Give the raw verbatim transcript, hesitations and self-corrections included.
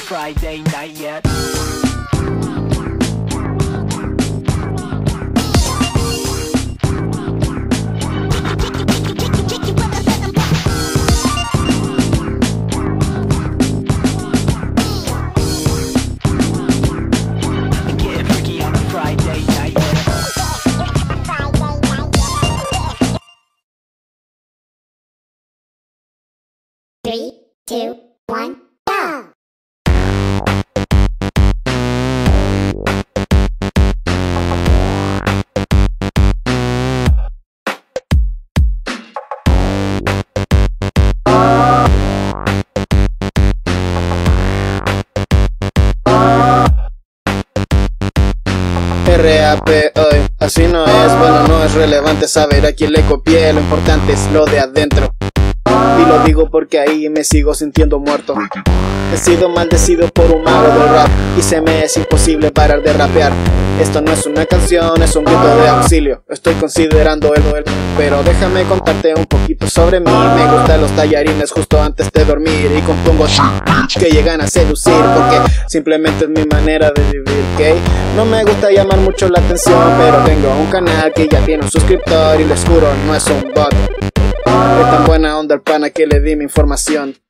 Friday night yet. Get freaky on a Friday night yet. Three, two, one, go! R A P hoy, así no es, bueno no es relevante saber a quién le copié, lo importante es lo de adentro. Y lo digo porque ahí me sigo sintiendo muerto. He sido maldecido por un mago del rap y se me es imposible parar de rapear. Esto no es una canción, es un grito de auxilio. Estoy considerando el duelo, pero déjame contarte un poquito sobre mí. Me gustan los tallarines justo antes de dormir y compongo que llegan a seducir, porque simplemente es mi manera de vivir, ¿ok? No me gusta llamar mucho la atención, pero tengo un canal que ya tiene un suscriptor y les juro, no es un bot. Es tan buena onda el pana que le di mi información.